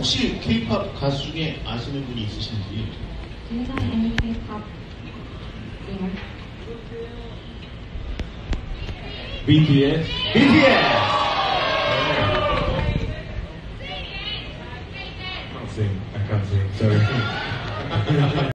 혹시 K-pop 가수 중에 아시는 분이 있으신지? Do you know any K-pop singer? BTS. BTS! I can't sing. Sorry.